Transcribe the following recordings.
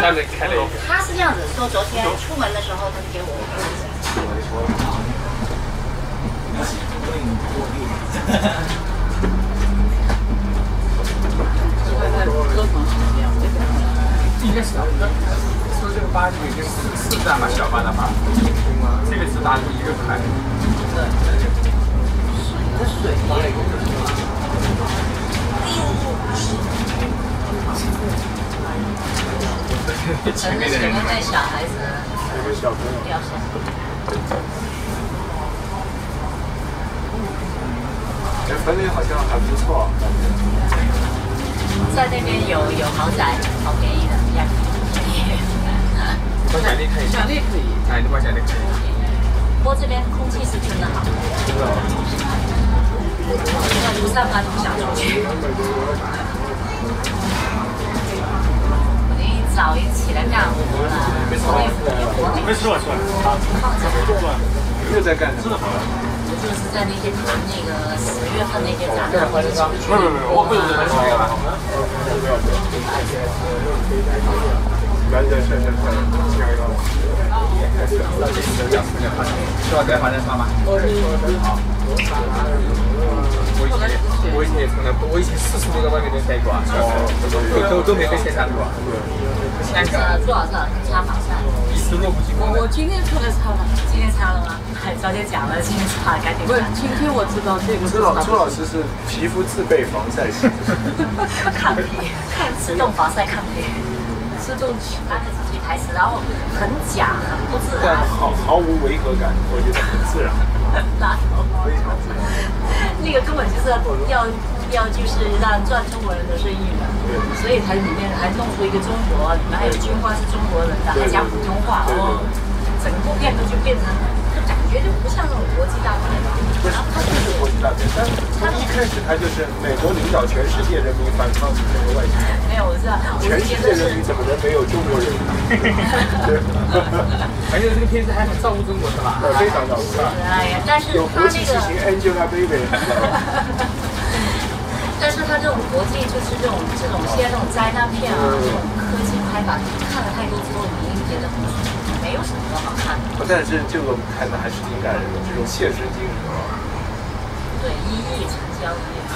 专门开了一个。 他是这样子说，昨天出门的时候他就给我看一下。 应该是的。说这个巴黎已经四站嘛，小巴的话，这个只打1个牌。 水。可能是前面带小孩子， 有个小朋友。 比较小。 这分类好像还不错，感觉。 在那边有豪宅，好便宜的，价格便宜。 把奖励可以。 奖励可以。 哎，你把奖励可以。 不过这边空气是真的好。 真的。 现在不上班就不想出去。你早一起来干活了， 没吃完，没吃完，好， 又在干什么？ 就是在那些谈那个10月份那些展览或者什么。 没有，我不是在这个吧。 来来来来来，下一个。 需要带花生糖吗？好。我以前也从来不，我以前40多在外面都待过啊，都没被切伤过。香港多少次擦防晒？ 1次都不经过。 我今天出来擦了。 今天擦了吗？早点讲了，今天擦赶紧。 不是，今天我知道这个。 朱老师是皮肤自备防晒系。 抗皮，自动防晒抗皮，自动他的几句台词，然后很假，很不自然。 但毫无违和感，我觉得很自然。 拉倒。 非常自然。 那个根本就是要就是让赚中国人的生意的，所以才里面还弄出一个中国，里面还有军官是中国人的，还讲普通话，哦，整部片子就变成，就感觉就不像那种国际大片了。 不是，他就是国际大片，但从一开始他就是美国领导全世界人民反抗这个外星人。 没有，我知道， 全世界人民怎么能没有中国人民？对， 而且这个片子还很照顾中国是吧？ 非常照顾。 哎呀，但是有国际之行 Angelababy。 但是他这种国际就是这种现在这种灾难片啊，这种科技拍法，看了太多之后，你已经觉得没有什么好看的。 但是这个看的还是挺感人的，这种现实精神啊。 对，一亿成交一亿。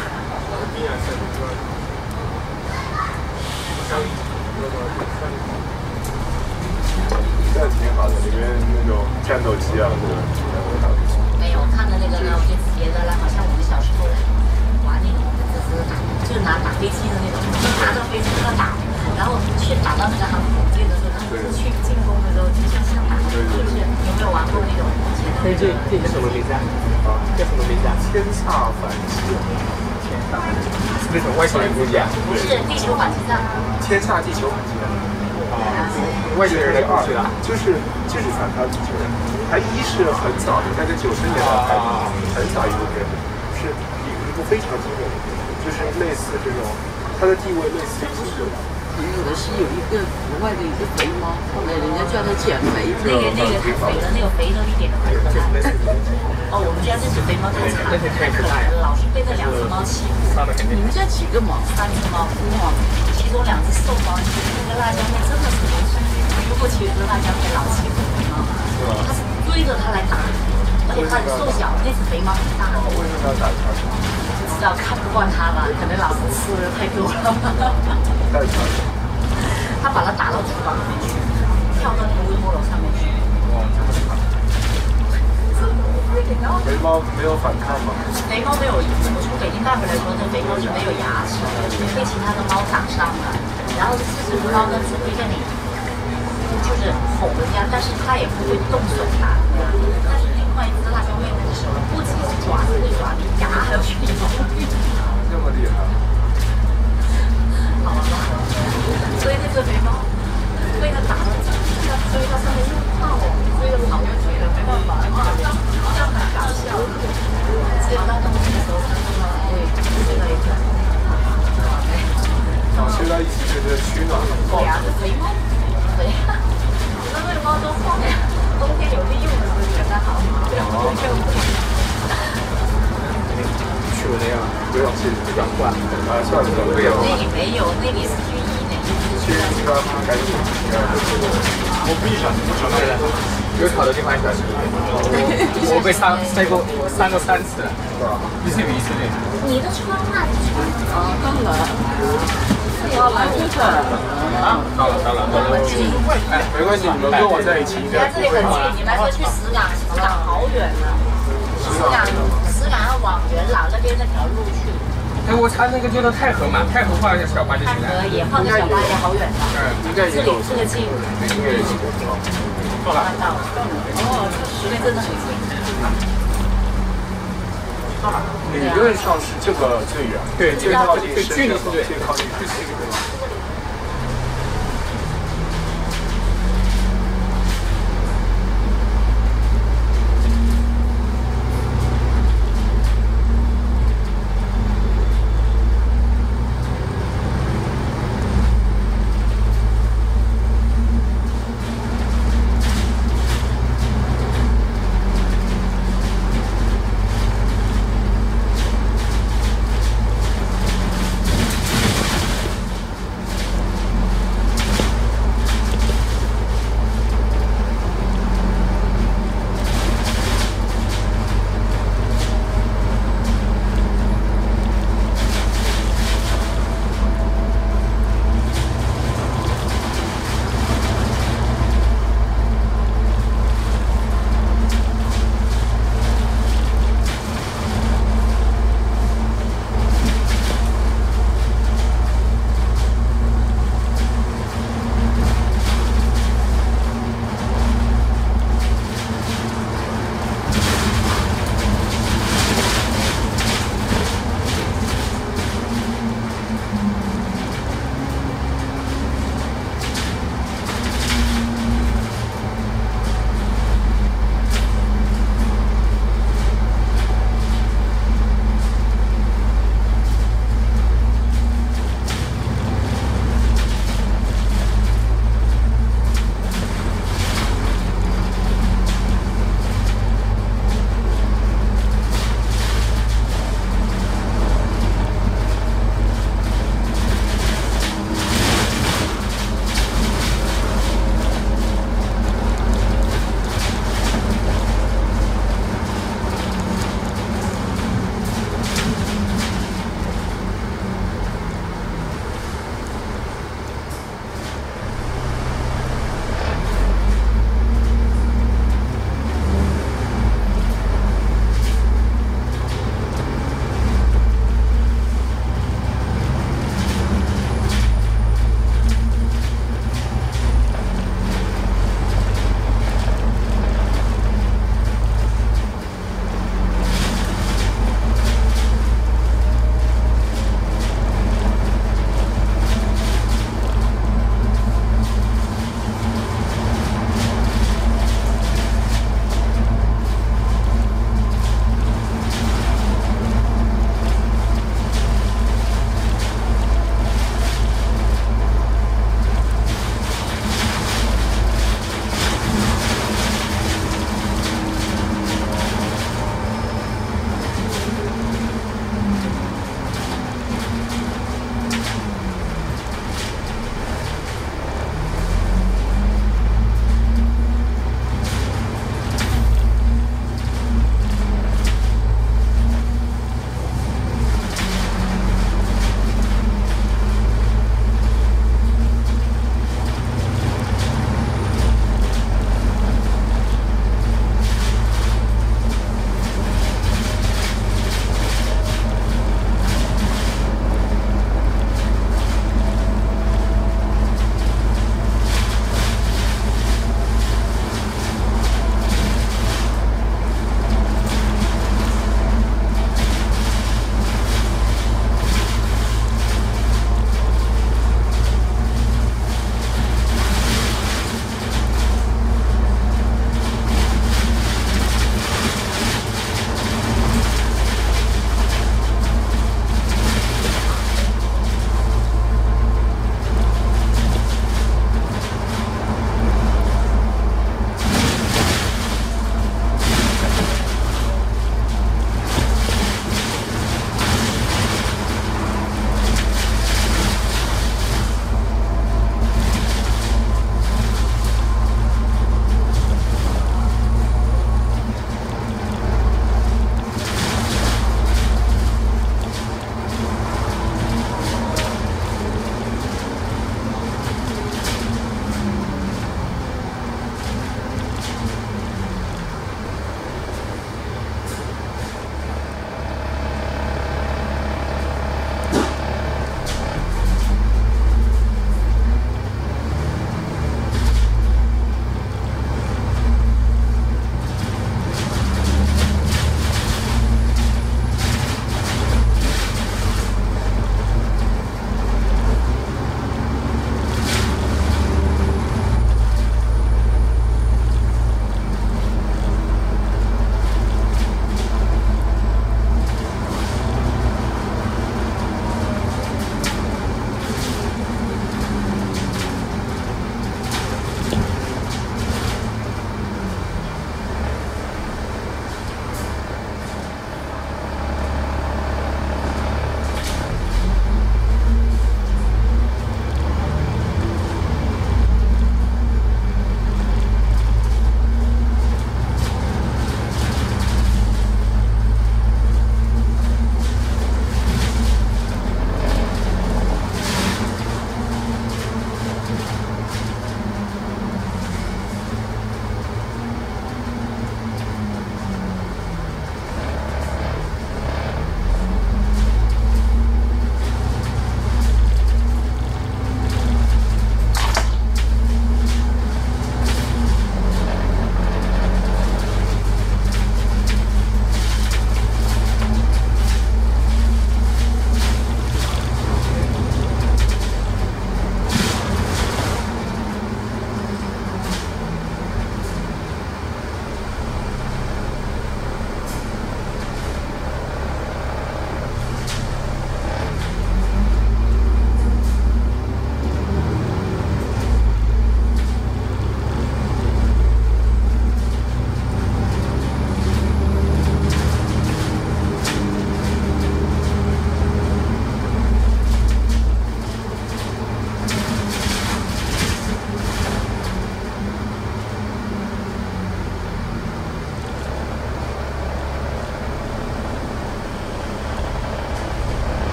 这挺好的，里面那种战斗机啊，这个。 没有，我看的那个呢，我就觉得了，好像我们小时候玩那种，就是拿打飞机的那种，拿着飞机在那打，然后去打到那个航空母舰的时候，他们去进攻的时候，就像打，是不是？有没有玩过那种？ 这叫什么名字啊？叫什么名字啊？ 天煞反击。 是那种外星人估计啊？ 不是地球反击战。 天煞地球反击战。 外星人的故事啊？ 就是反抗地球人。它一是很早的，大概90年代拍的，很早一部片子，是一部非常经典的片子，就是类似这种，它的地位类似于这种。 也有的是有一个国外的一个肥猫，后来人家叫它减肥。 那个太肥了，那个肥的一点都不可爱。哦，我们家这只肥猫太惨了，太可爱了，老是被那2只猫欺负。 你们家几个猫 ？3只猫，其中2只瘦猫，那个辣椒面真的是没事。如果其实辣椒面老欺负肥猫，它是追着它来打，而且它很瘦小，那只肥猫很大。 为什么要打它？ 不知道看不惯它吧？可能老是吃的太多了。他把它打到厨房里面去，跳到那个微波炉上面去。 肥猫没有反抗吗？ 肥猫没有，我从北京带回来说，这肥猫是没有牙齿的，被其他的猫打伤了。然后这只猫呢，只会在你就是吼人家，但是它也不会动手打。但是另外一只辣椒妹妹的时候，不仅是爪子会抓你，牙还要去咬。 这么厉害？ 好了吧，所以那只肥猫被它打了，所以它上面又胖哦，所以它跑下去了，没办法，这样很搞笑。只有到冬天的时候，它会睡到一起。 睡到一起就是取暖。 对呀，这肥猫，对呀，那个猫都晃呀，冬天有利用的时候跟它好，不要不就。 去过那样，不要去，不要换，算了，不要。 那里没有，那里是去1年，去去那个赶紧我不一想， 有草的地方小心一点。我被删过3次了，一次比一次累。 你的窗啊， 啊，当然。要来这个啊，到了。哎，没关系，你们跟我在一起。 你来这里很近，你们说去石岗好远呢。石岗要往元朗那边那条路去。 哎，我查那个就到太和嘛，太和换一下小巴就行了。 太和也换个小巴也好远的。 应该这里这个近。 应该也行。 看到了。哦，这边真的很近。 理论上是这个最远， 对， 最靠近最距离是对。 最靠近是这个地方。